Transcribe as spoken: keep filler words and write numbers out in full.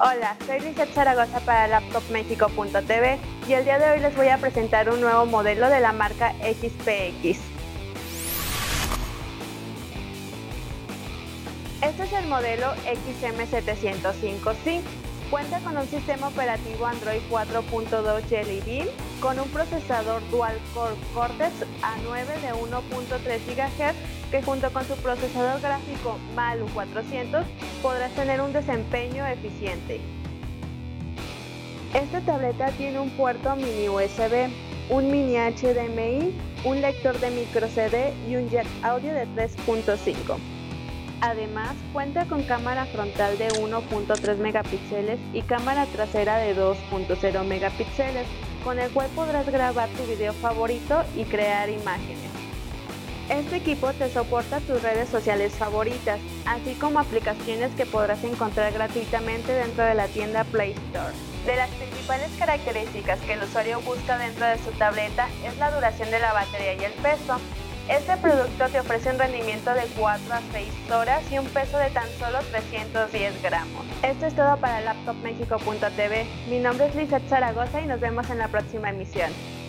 Hola, soy Lizeth Zaragoza para laptop mexico punto t v y el día de hoy les voy a presentar un nuevo modelo de la marca X P X. Este es el modelo X M setecientos cinco C. Cuenta con un sistema operativo Android cuatro punto dos Jelly Bean con un procesador Dual Core Cortex A nueve de uno punto tres gigahertz que junto con su procesador gráfico Malu cuatrocientos podrás tener un desempeño eficiente. Esta tableta tiene un puerto mini U S B, un mini H D M I, un lector de micro C D y un jack audio de tres punto cinco. Además, cuenta con cámara frontal de uno punto tres megapíxeles y cámara trasera de dos punto cero megapíxeles, con el cual podrás grabar tu video favorito y crear imágenes. Este equipo te soporta tus redes sociales favoritas, así como aplicaciones que podrás encontrar gratuitamente dentro de la tienda Play Store. De las principales características que el usuario busca dentro de su tableta es la duración de la batería y el peso. Este producto te ofrece un rendimiento de cuatro a seis horas y un peso de tan solo trescientos diez gramos. Esto es todo para laptop mexico punto t v. Mi nombre es Lizeth Zaragoza y nos vemos en la próxima emisión.